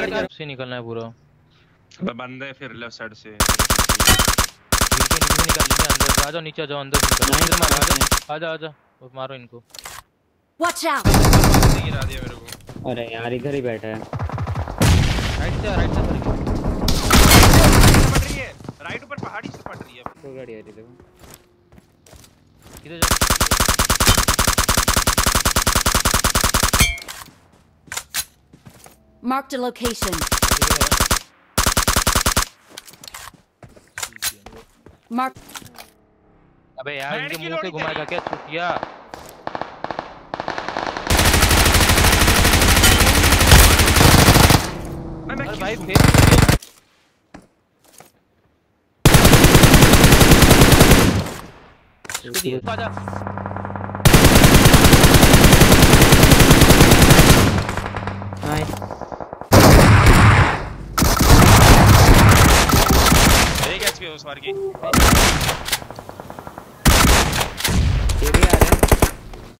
से निकलना है पूरा। बंदे फिर लेफ्ट साइड से नीचे निकल लेंगे अंदर। आ जाओ नीचे आ जाओ अंदर से निकलो। इधर मारो आ जाओ आ जाओ और मारो इनको। Watch out. गिरा दिया मेरे को। अरे यार इधर ही बैठा है। राइट से सर पड़ रही है राइट ऊपर पहाड़ी से पड़ रही है। कोई गाड़ी आ रही देखो। किधर जा Marked a location. Mark. अबे यार इनके मुंह से घुमाएगा क्या चुतिया। अरे भाई फिर आजा। नाइस। एक एचपी उस बार की। एरिया